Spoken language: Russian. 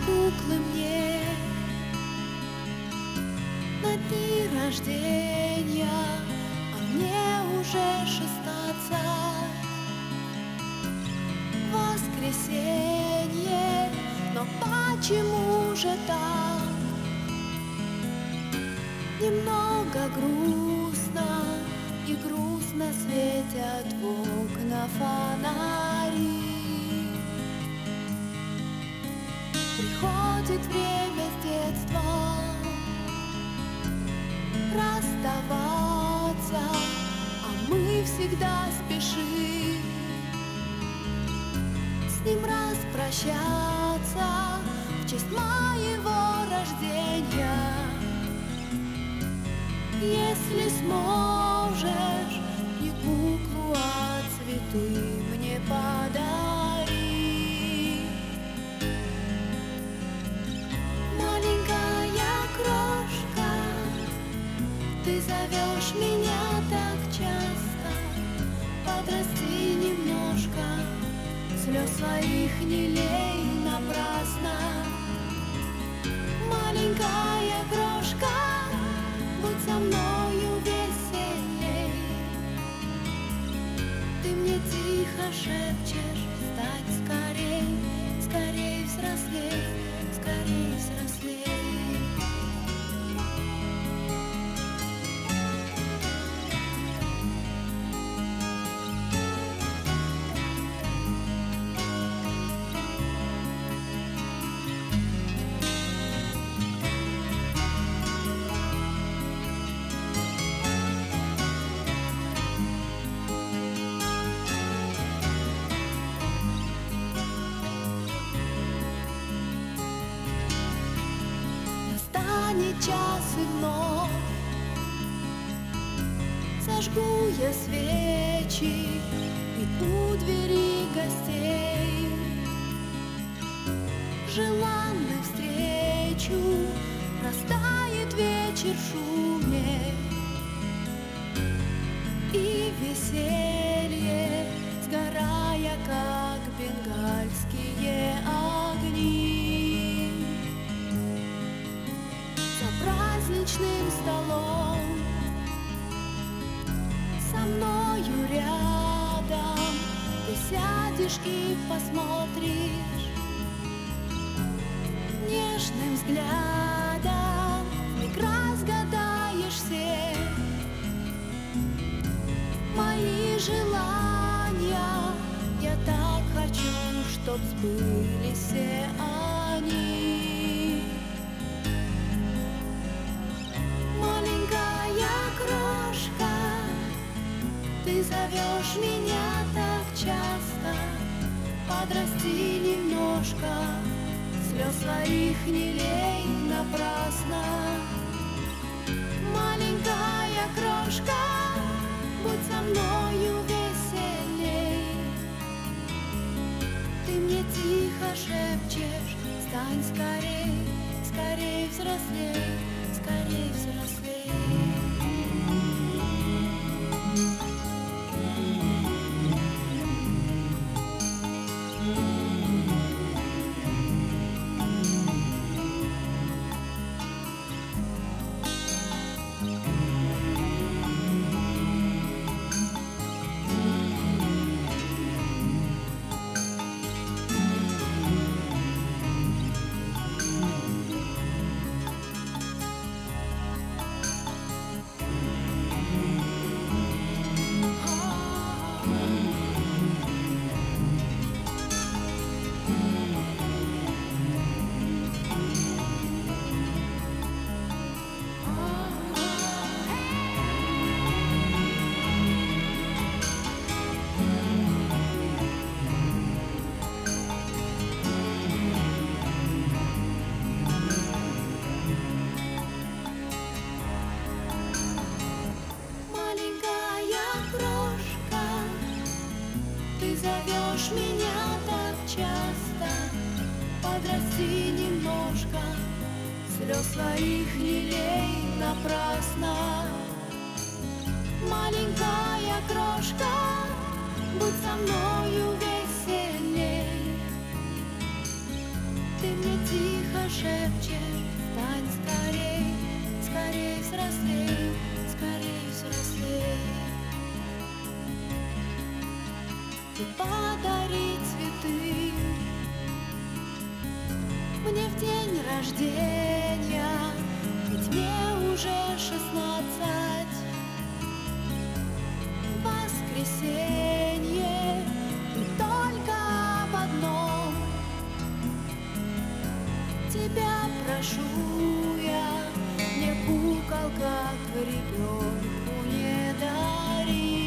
куклы мне на дни рождения, а мне уже 16. Воскресенье, но почему же так? Немного грустно, и грустно светят в окна фонари. Приходит время с детством расставаться, а мы всегда спешим с ним распрощаться в честь моего рождения. Если сможешь, не куклу, а цветы мне подари. Маленькая крошка, ты зовешь меня так часто, подрасти немножко, слез своих не лей напрасно. Маленькая крошка, будь со мною веселей. Ты мне тихо шепчешь: встань скорей, скорей взрослей, скорей взрослей. Настанет час и вновь зажгу я свечи, и у двери гостей желанных встречу. Растает вечер в шуме, и веселье, сгорая, как бенгальские огни. За праздничным столом со мною рядом ты сядешь и посмотришь нежным взглядом, вмиг разгадаешь все мои желания. Я так хочу, чтоб сбылись все они. Маленькая крошка, ты зовешь меня так часто, подрасти немножко, слез своих не лей напрасно. Маленькая крошка, будь со мною веселей. Ты мне тихо шепчешь: встань скорей, скорей взрослей, скорей взрослей. Зовешь меня так часто, подрасти немножко, слез своих не лей напрасно. Маленькая крошка, будь со мною веселей. Ты мне тихо шепчет: стань скорей, скорей взрослей, скорей взрослей. И подари цветы мне в день рождения, ведь мне уже 16. Воскресенье, и только об одном тебя прошу я: мне куколка к ребенку не дари.